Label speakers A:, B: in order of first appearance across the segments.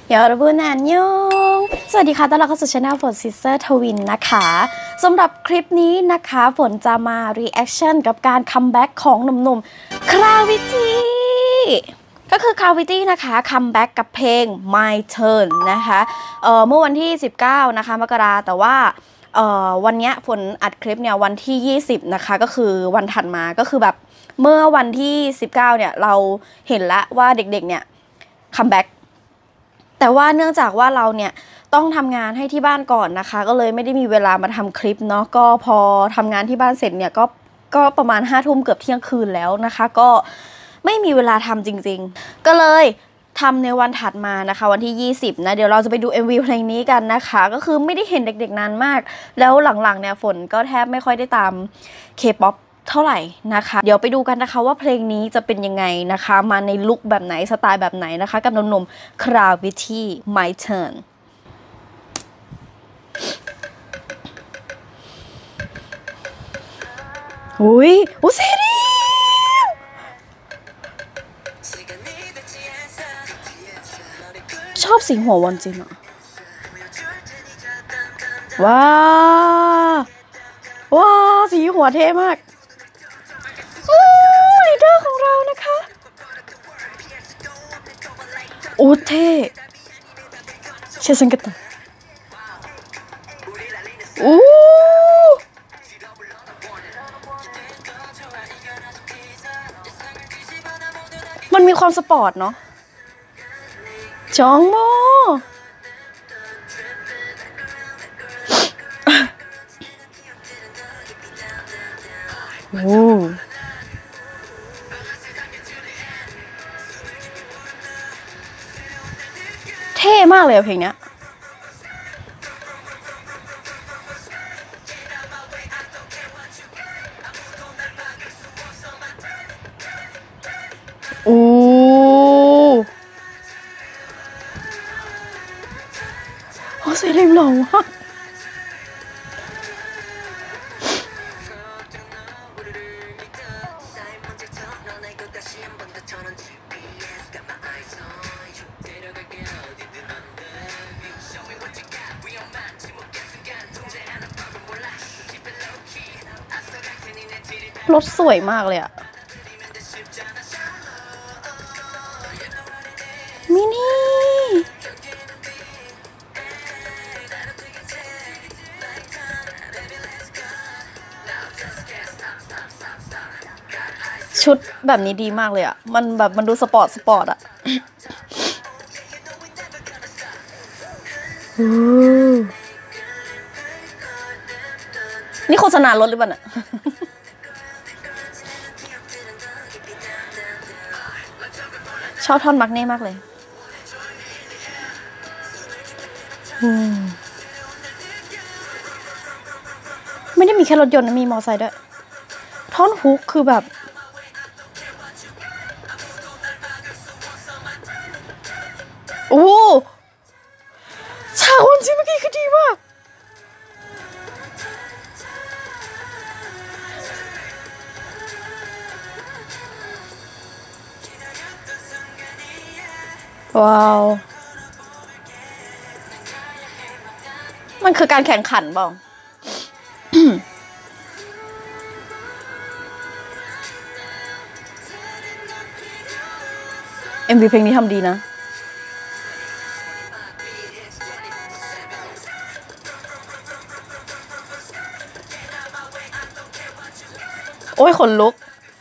A: ยอรบุนอันยงสวัสดีค่ะต้อนรับเข้าสู่ช่องฝนซิสเตอร์ทวินนะคะสำหรับคลิปนี้นะคะฝนจะมา reaction กับการคัมแบ็กของหนุ่มๆคราวิตี้ก็คือคราวิตี้นะคะคัมแบ็กกับเพลง My Turn นะคะเมื่อวันที่19นะคะมกราแต่ว่าวันนี้ฝนอัดคลิปเนี่ยวันที่20นะคะก็คือวันถัดมาก็คือแบบเมื่อวันที่19เนี่ยเราเห็นแล้วว่าเด็กๆเนี่ยคัมแบ็กแต่ว่าเนื่องจากว่าเราเนี่ยต้องทำงานให้ที่บ้านก่อนนะคะก็เลยไม่ได้มีเวลามาทำคลิปเนาะก็พอทำงานที่บ้านเสร็จเนี่ยก็ประมาณ5 ทุ่มเกือบเที่ยงคืนแล้วนะคะก็ไม่มีเวลาทำจริงๆก็เลยทำในวันถัดมานะคะวันที่20นะเดี๋ยวเราจะไปดู MV เพลงนี้กันนะคะก็คือไม่ได้เห็นเด็กๆนานมากแล้วหลังๆเนี่ยฝนก็แทบไม่ค่อยได้ตาม K-POP เท่าไหร่นะคะเดี๋ยวไปดูกันนะคะว่าเพลงนี้จะเป็นยังไงนะคะมาในลุคแบบไหนสไตล์แบบไหนนะคะกับหนุ่มๆคราวิตี้ My Turn อุ้ยเซรีชอบสีหัววอนจินอะว้าวสีหัวเท่มากลีดเดอร์ของเรานะคะโอ้เท่เชสังกัตตามันมีความสปอร์ตเนาะจองโมเท่มากเลยอะเพลงเนี้ยเซเลมหล่อมากรถสวยมากเลยอะมินี่ชุดแบบนี้ดีมากเลยอะมันแบบมันดูสปอร์ตอะนี่โฆษณารถหรือเปล่าเนี่ยชอบท่อนมักเน่มากเลยไม่ได้มีแค่รถยนต์นะมีมอเตอร์ไซค์ด้วยท่อนฮุกคือแบบโอ้ฉากวันที่เมื่อกี้คือดีมากว้าวมันคือการแข่งขันเปล่า MV เพลงนี้ทำดีนะโอ้ยขนลุก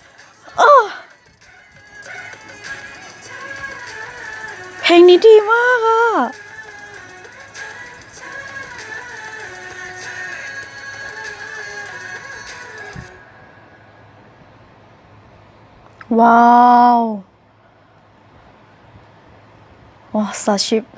A: เพลงนี้ดีมากอะว้าวสตาร์ชิพ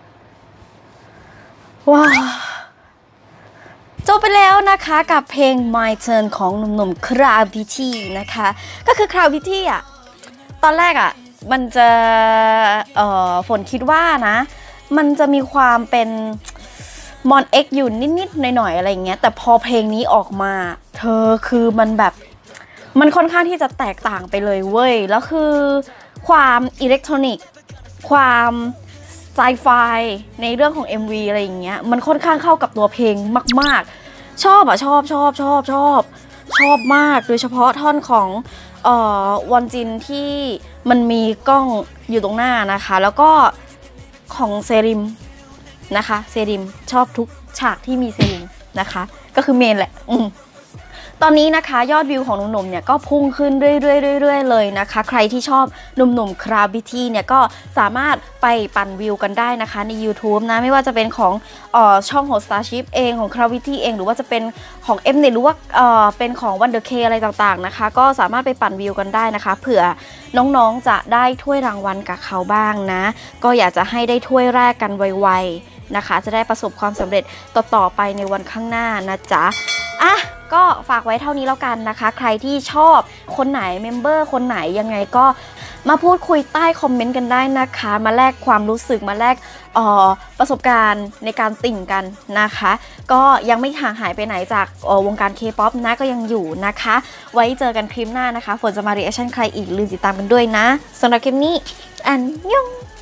A: ว้าวจบไปแล้วนะคะกับเพลง My Turn ของหนุ่มๆคราวิตี้นะคะก็คือคราวิตี้อ่ะตอนแรกอ่ะมันจะฝนคิดว่านะมันจะมีความเป็นมอนเอ็กอยู่นิดๆหน่อยๆอะไรอย่างเงี้ยแต่พอเพลงนี้ออกมาเธอคือมันแบบมันค่อนข้างที่จะแตกต่างไปเลยเว้ยแล้วคือความอิเล็กทรอนิกส์ความไซไฟในเรื่องของ MV อะไรอย่างเงี้ยมันค่อนข้างเข้ากับตัวเพลงมากๆชอบชอบมากโดยเฉพาะท่อนของวอนจินที่มันมีกล้องอยู่ตรงหน้านะคะแล้วก็ของเซริมนะคะเซริมชอบทุกฉากที่มีเซริมนะคะก็คือเมนแหละตอนนี้นะคะยอดวิวของหนุ่มๆเนี่ยก็พุ่งขึ้นเรื่อยๆเลยนะคะใครที่ชอบหนุ่มๆ Gravity เนี่ยก็สามารถไปปั่นวิวกันได้นะคะใน YouTube นะไม่ว่าจะเป็นของช่องของ Starship เองของ Gravity เองหรือว่าจะเป็นของ Mnet หรือว่าเป็นของ Wonder K อะไรต่างๆนะคะก็สามารถไปปั่นวิวกันได้นะคะเผื่อน้องๆจะได้ถ้วยรางวัลกับเขาบ้างนะก็อยากจะให้ได้ถ้วยแรกกันไวๆนะคะจะได้ประสบความสำเร็จต่อไปในวันข้างหน้านะจ๊ะก็ฝากไว้เท่านี้แล้วกันนะคะใครที่ชอบคนไหนเมมเบอร์คนไหนยังไงก็มาพูดคุยใต้คอมเมนต์กันได้นะคะมาแลกความรู้สึกมาแลกประสบการณ์ในการติ่งกันนะคะก็ยังไม่ห่างหายไปไหนจากวงการ K-POP นะก็ยังอยู่นะคะไว้เจอกันคลิปหน้านะคะฝนจะมารีแอคชั่นใครอีกลืมติดตามกันด้วยนะสำหรับคลิปนี้อันยอง